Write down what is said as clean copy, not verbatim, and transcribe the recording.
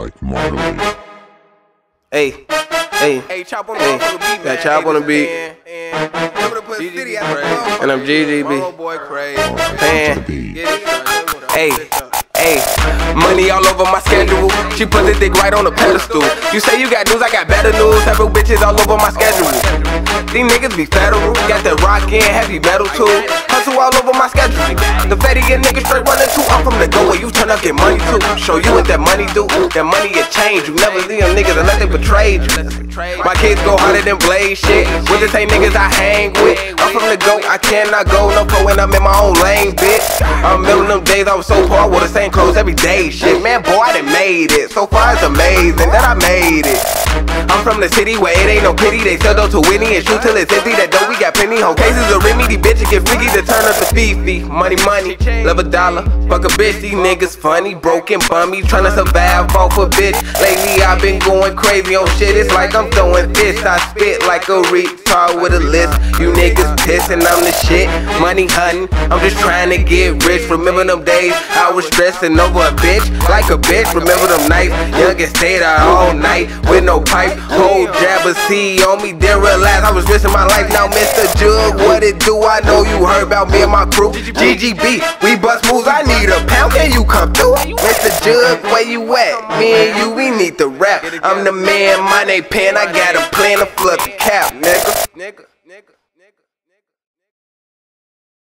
like Marley. Hey, Chop on the beat, got Chop on the beat, and I'm GGB. Money all over my schedule. She put the dick right on the pedestal. You say you got news, I got better news. Several bitches all over my schedule. These niggas be federal. Got the rock and heavy metal too. Hustle all over my schedule. The fatty get niggas straight running too. I'm from the go where you turn up, get money too. Show you what that money do. That money it change. You never leave them niggas unless they betrayed you. My kids go harder than Blaze shit. With the same niggas I hang with. I'm from the go, I cannot go no pro when I'm in my own lane, bitch. I remember them days I was so poor, I wore the same clothes every day. Shit, man, boy, I done made it. So far it's amazing that I made it. I'm from the city where it ain't no pity. They sell dope to Whitney and shoot till it's empty. That dope we got plenty. Whole cases of Remy. These bitches get freaky to turn up the Fifi. Money, love a dollar. Fuck a bitch. These niggas funny, broken, bummy, tryna survive off a bitch. Lately I've been going crazy on shit. It's like I'm throwing fists. I spit like a retard with a list. You niggas pissing, I'm the shit. Money hunting, I'm just trying to get rich. Remember them days I was stressing over a bitch like a bitch. Remember them nights young and stayed out all night with no pipe. Whole jab of C on me, then realize I was risking my life. Now Mr. Jug, what it do? I know you heard about me and my crew. GGB, we bust moves, I need a pound, can you come through? Mr. Jug, where you at? Me and you, we need to rap. I'm the man, my name Pen, I got a plan to flood the cap, nigga.